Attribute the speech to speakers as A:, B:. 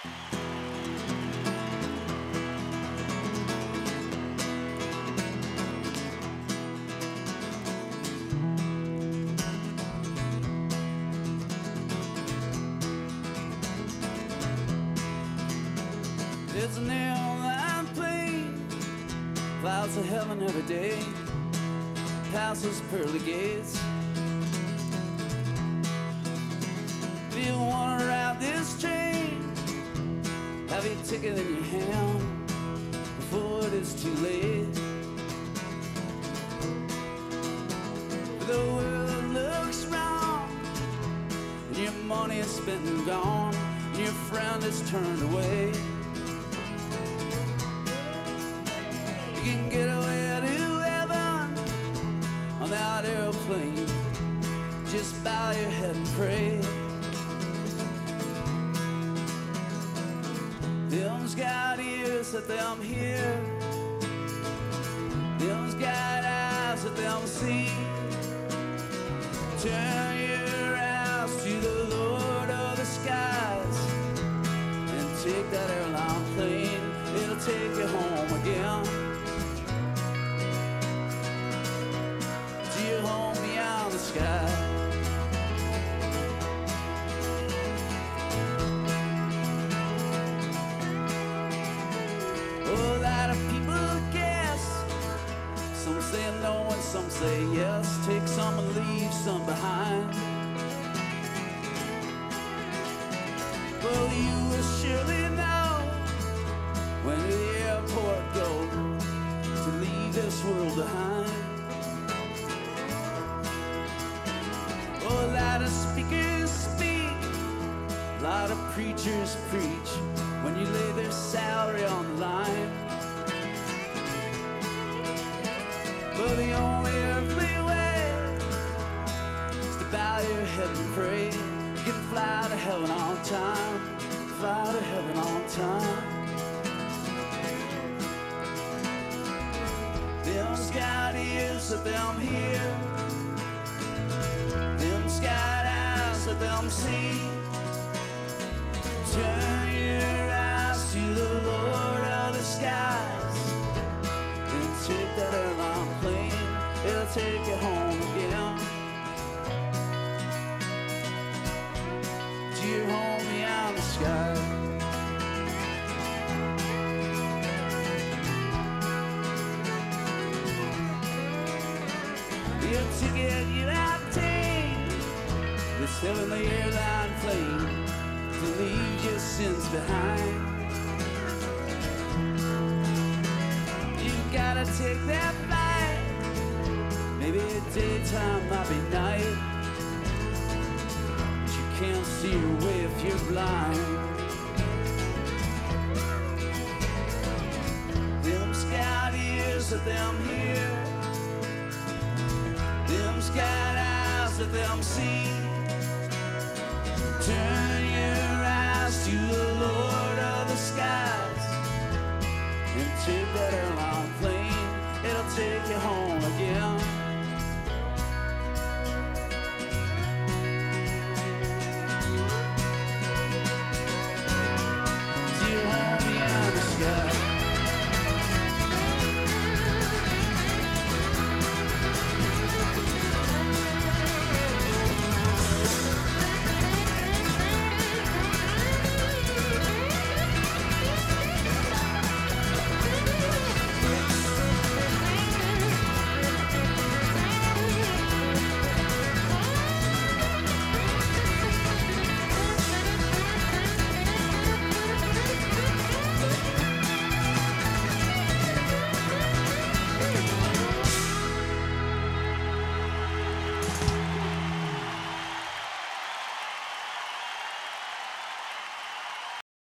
A: There's an airline plane, flies to heaven every day, passes pearly gates. If you wanna ride this train, have your ticket in your hand before it is too late. The world looks wrong, and your money is spent and gone, and your friend is turned away. You can get away to heaven on that airplane. Just bow your head and pray. Them's got ears that them hear, them's got eyes that them see. Turn your eyes to the Lord of the skies and take that airline plane. It'll take you home again, to your home beyond the sky. A lot of people guess, some say no and some say yes. Take some and leave some behind. Well, you will surely know when to the airport go to leave this world behind. Oh, a lot of speakers speak, a lot of preachers preach when you lay their salary on the line. But the only earthly way is to bow your head and pray. You can fly to heaven on time, fly to heaven on time. Them's got ears that them hear, them's got eyes that them see. Turn your eyes to the Lord of the skies and take that airline plane. It'll take you home again, to your home beyond the sky. Your ticket you obtained, this heavenly airline plane, to leave your sins behind. You gotta take that flight, maybe daytime might be night, but you can't see your way if you're blind. Them's got ears that them hear, them's got eyes that them see. Turn